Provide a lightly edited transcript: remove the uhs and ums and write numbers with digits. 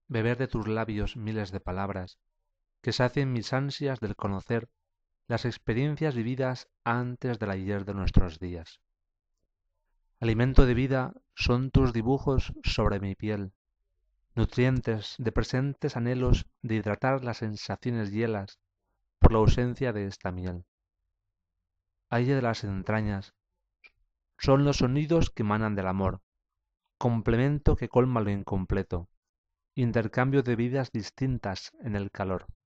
beber de tus labios miles de palabras, que sacien mis ansias del conocer las experiencias vividas antes del ayer de nuestros días. Alimento de vida son tus dibujos sobre mi piel, nutrientes de presentes anhelos de hidratar las sensaciones hielas por la ausencia de esta miel. Aire de las entrañas son los sonidos que emanan del amor, complemento que colma lo incompleto, intercambio de vidas distintas en el calor.